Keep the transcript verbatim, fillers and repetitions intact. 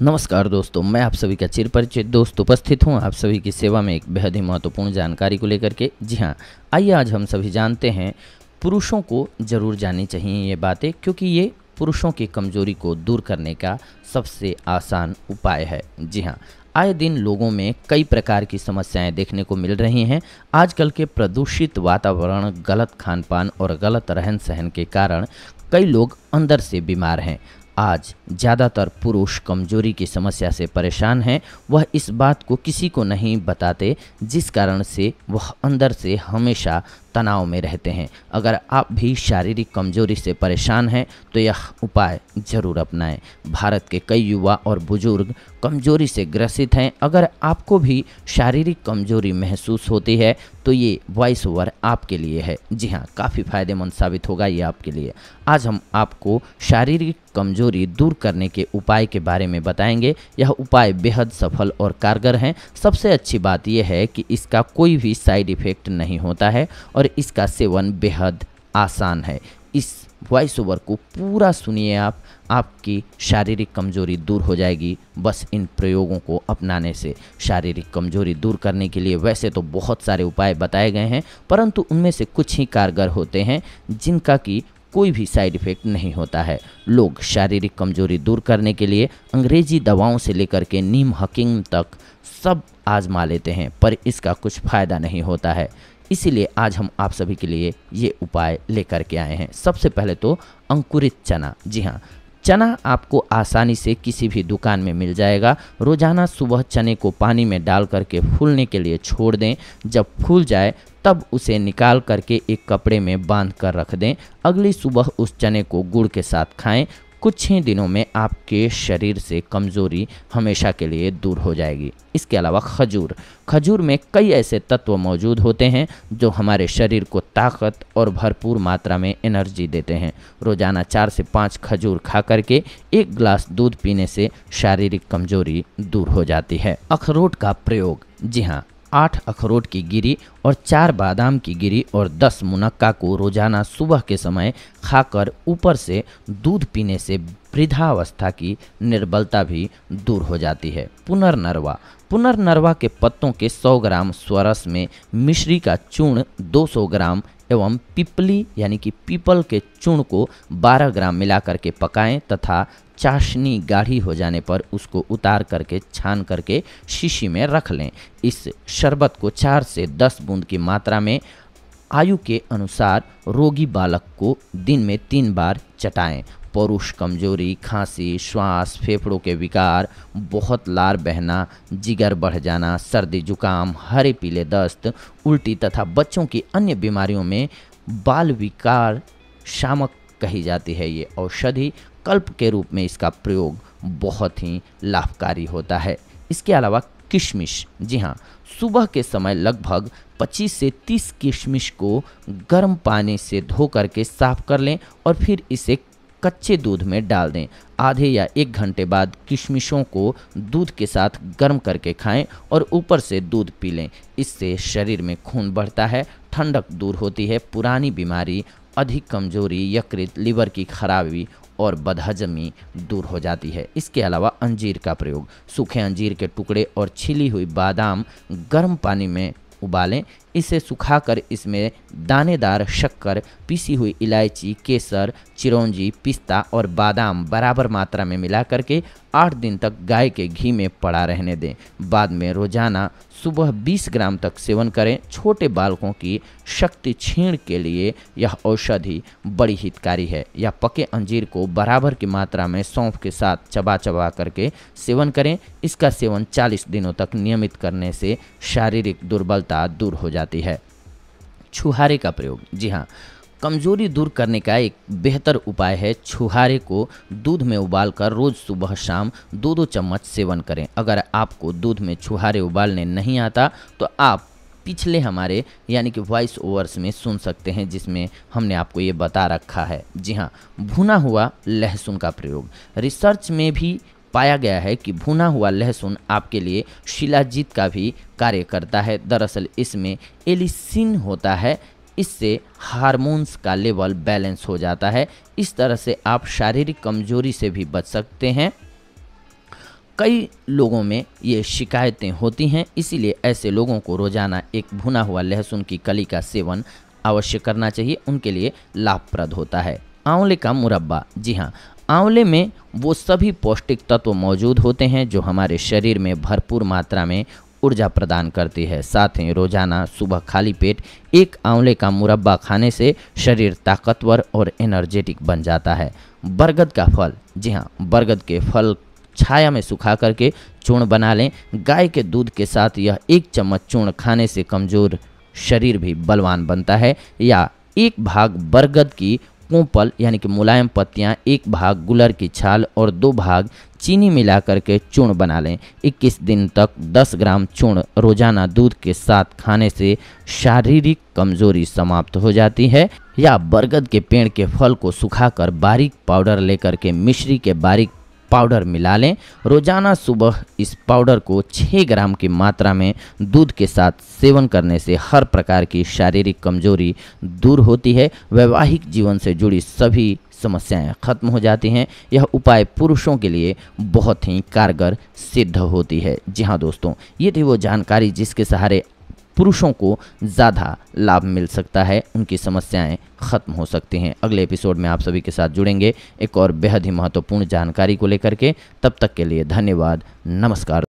नमस्कार दोस्तों, मैं आप सभी का चिर परिचित दोस्त उपस्थित हूं आप सभी की सेवा में एक बेहद ही महत्वपूर्ण जानकारी को लेकर के। जी हां, आइए आज हम सभी जानते हैं, पुरुषों को ज़रूर जाननी चाहिए ये बातें, क्योंकि ये पुरुषों की कमज़ोरी को दूर करने का सबसे आसान उपाय है। जी हाँ, आए दिन लोगों में कई प्रकार की समस्याएं देखने को मिल रही हैं। आजकल के प्रदूषित वातावरण, गलत खान पान और गलत रहन सहन के कारण कई लोग अंदर से बीमार हैं। आज ज़्यादातर पुरुष कमजोरी की समस्या से परेशान हैं। वह इस बात को किसी को नहीं बताते, जिस कारण से वह अंदर से हमेशा तनाव में रहते हैं। अगर आप भी शारीरिक कमजोरी से परेशान हैं तो यह उपाय ज़रूर अपनाएं। भारत के कई युवा और बुजुर्ग कमजोरी से ग्रसित हैं। अगर आपको भी शारीरिक कमजोरी महसूस होती है तो ये वॉइस ओवर आपके लिए है। जी हाँ, काफ़ी फायदेमंद साबित होगा ये आपके लिए। आज हम आपको शारीरिक कमजोरी दूर करने के उपाय के बारे में बताएंगे। यह उपाय बेहद सफल और कारगर हैं। सबसे अच्छी बात यह है कि इसका कोई भी साइड इफ़ेक्ट नहीं होता है और इसका सेवन बेहद आसान है। इस वॉइस ओवर को पूरा सुनिए आप, आपकी शारीरिक कमजोरी दूर हो जाएगी बस इन प्रयोगों को अपनाने से। शारीरिक कमजोरी दूर करने के लिए वैसे तो बहुत सारे उपाय बताए गए हैं, परंतु उनमें से कुछ ही कारगर होते हैं जिनका कि कोई भी साइड इफ़ेक्ट नहीं होता है। लोग शारीरिक कमजोरी दूर करने के लिए अंग्रेजी दवाओं से लेकर के नीम हकीम तक सब आजमा लेते हैं, पर इसका कुछ फ़ायदा नहीं होता है। इसीलिए आज हम आप सभी के लिए ये उपाय लेकर के आए हैं। सबसे पहले तो अंकुरित चना। जी हाँ, चना आपको आसानी से किसी भी दुकान में मिल जाएगा। रोज़ाना सुबह चने को पानी में डाल करके फूलने के लिए छोड़ दें। जब फूल जाए तब उसे निकाल करके एक कपड़े में बांध कर रख दें। अगली सुबह उस चने को गुड़ के साथ खाएं। कुछ ही दिनों में आपके शरीर से कमज़ोरी हमेशा के लिए दूर हो जाएगी। इसके अलावा खजूर खजूर में कई ऐसे तत्व मौजूद होते हैं जो हमारे शरीर को ताकत और भरपूर मात्रा में एनर्जी देते हैं। रोज़ाना चार से पाँच खजूर खा करके एक गिलास दूध पीने से शारीरिक कमज़ोरी दूर हो जाती है। अखरोट का प्रयोग। जी हाँ, आठ अखरोट की गिरी और चार बादाम की गिरी और दस मुनक्का को रोजाना सुबह के समय खाकर ऊपर से दूध पीने से वृद्धावस्था की निर्बलता भी दूर हो जाती है। पुनर्नरवा पुनर्नरवा के पत्तों के सौ ग्राम स्वरस में मिश्री का चूर्ण दो सौ ग्राम एवं पिपली यानी कि पीपल के चूर्ण को बारह ग्राम मिलाकर के पकाएं तथा चाशनी गाढ़ी हो जाने पर उसको उतार करके छान करके शीशी में रख लें। इस शरबत को चार से दस बूंद की मात्रा में आयु के अनुसार रोगी बालक को दिन में तीन बार चटाएं। पौरुष कमजोरी, खांसी, श्वास, फेफड़ों के विकार, बहुत लार बहना, जिगर बढ़ जाना, सर्दी जुकाम, हरे पीले दस्त, उल्टी तथा बच्चों की अन्य बीमारियों में बाल विकार शामक कही जाती है। ये औषधि कल्प के रूप में इसका प्रयोग बहुत ही लाभकारी होता है। इसके अलावा किशमिश। जी हाँ, सुबह के समय लगभग पच्चीस से तीस किशमिश को गर्म पानी से धो करके साफ कर लें और फिर इसे कच्चे दूध में डाल दें। आधे या एक घंटे बाद किशमिशों को दूध के साथ गर्म करके खाएं और ऊपर से दूध पी लें। इससे शरीर में खून बढ़ता है, ठंडक दूर होती है, पुरानी बीमारी, अधिक कमजोरी, यकृत, लिवर की खराबी और बदहजमी दूर हो जाती है। इसके अलावा अंजीर का प्रयोग। सूखे अंजीर के टुकड़े और छिली हुई बादाम गर्म पानी में उबालें। इसे सुखाकर इसमें दानेदार शक्कर, पीसी हुई इलायची, केसर, चिरौंजी, पिस्ता और बादाम बराबर मात्रा में मिला करके आठ दिन तक गाय के घी में पड़ा रहने दें। बाद में रोजाना सुबह बीस ग्राम तक सेवन करें। छोटे बालकों की शक्ति क्षीण के लिए यह औषधि बड़ी हितकारी है। या पके अंजीर को बराबर की मात्रा में सौंफ के साथ चबा चबा करके सेवन करें। इसका सेवन चालीस दिनों तक नियमित करने से शारीरिक दुर्बलता दूर हो जाती है। छुहारे का प्रयोग। जी हाँ, कमजोरी दूर करने का एक बेहतर उपाय है। छुहारे को दूध में उबालकर रोज़ सुबह शाम दो दो चम्मच सेवन करें। अगर आपको दूध में छुहारे उबालने नहीं आता तो आप पिछले हमारे यानी कि वॉइस ओवर्स में सुन सकते हैं, जिसमें हमने आपको ये बता रखा है। जी हाँ, भुना हुआ लहसुन का प्रयोग। रिसर्च में भी पाया गया है कि भुना हुआ लहसुन आपके लिए शिलाजीत का भी कार्य करता है। दरअसल इसमें एलिसिन होता है। इससे हार्मोन्स का लेवल बैलेंस हो जाता है। इस तरह से आप शारीरिक कमजोरी से भी बच सकते हैं। कई लोगों में ये शिकायतें होती हैं, इसीलिए ऐसे लोगों को रोज़ाना एक भुना हुआ लहसुन की कली का सेवन अवश्य करना चाहिए, उनके लिए लाभप्रद होता है। आंवले का मुरब्बा, जी हाँ, आंवले में वो सभी पौष्टिक तत्व मौजूद होते हैं जो हमारे शरीर में भरपूर मात्रा में ऊर्जा प्रदान करती है। साथ ही रोजाना सुबह खाली पेट एक आंवले का मुरब्बा खाने से शरीर ताकतवर और एनर्जेटिक बन जाता है। बरगद का फल, जी हाँ, बरगद के फल छाया में सुखा करके चूर्ण बना लें। गाय के दूध के साथ यह एक चम्मच चूर्ण खाने से कमज़ोर शरीर भी बलवान बनता है। या एक भाग बरगद की कोंपल यानी कि मुलायम पत्तियां, एक भाग गुलर की छाल और दो भाग चीनी मिलाकर के चूर्ण बना लें। इक्कीस दिन तक दस ग्राम चूर्ण रोजाना दूध के साथ खाने से शारीरिक कमजोरी समाप्त हो जाती है। या बरगद के पेड़ के फल को सुखाकर बारीक पाउडर लेकर के मिश्री के बारीक पाउडर मिला लें। रोजाना सुबह इस पाउडर को छः ग्राम की मात्रा में दूध के साथ सेवन करने से हर प्रकार की शारीरिक कमजोरी दूर होती है। वैवाहिक जीवन से जुड़ी सभी समस्याएं खत्म हो जाती हैं। यह उपाय पुरुषों के लिए बहुत ही कारगर सिद्ध होती है। जी हाँ दोस्तों, ये थी वो जानकारी जिसके सहारे पुरुषों को ज़्यादा लाभ मिल सकता है, उनकी समस्याएं खत्म हो सकती हैं। अगले एपिसोड में आप सभी के साथ जुड़ेंगे एक और बेहद ही महत्वपूर्ण जानकारी को लेकर के। तब तक के लिए धन्यवाद, नमस्कार।